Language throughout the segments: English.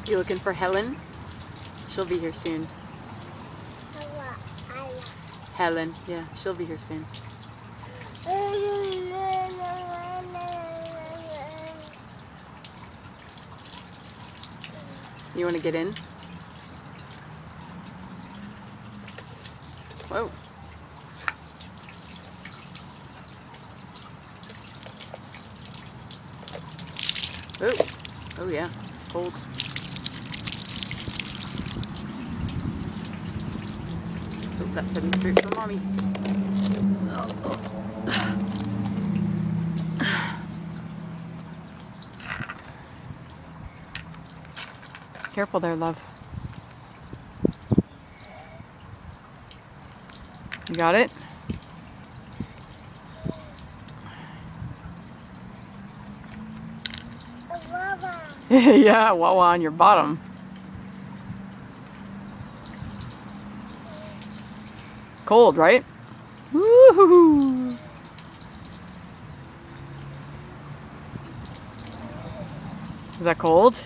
You looking for Helen? She'll be here soon. Helen, yeah, she'll be here soon. You want to get in? Whoa. Oh, oh yeah, it's cold. Oh, that's heading straight for Mommy. Oh, oh. Careful there, love. You got it? Yeah, Wawa on your bottom. Cold, right? Woo-hoo-hoo. Is that cold?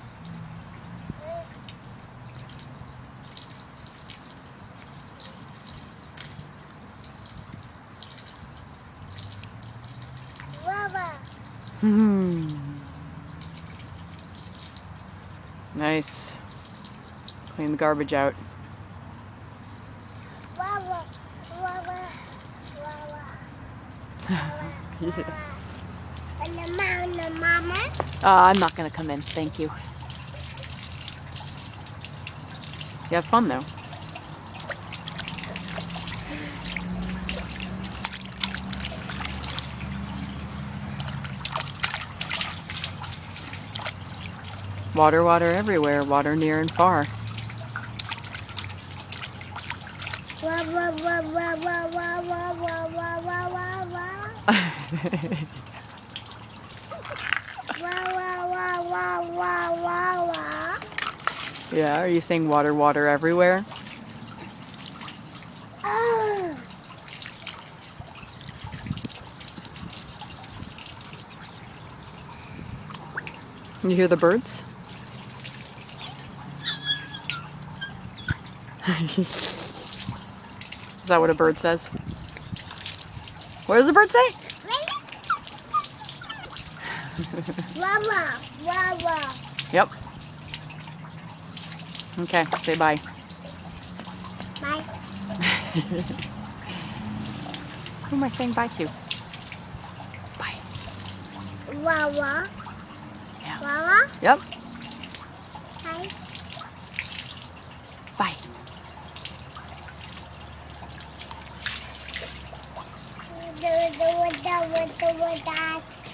Nice. Clean the garbage out. I'm not gonna come in, thank you. You have fun though. Water, water everywhere, water near and far. Yeah, are you saying water, water everywhere? Can you hear the birds? Is that what a bird says? What does a bird say? Yep. Okay, say bye. Bye. Who am I saying bye to? Bye. Wawa. Yeah. Wawa. Yep. Bye. Bye. Do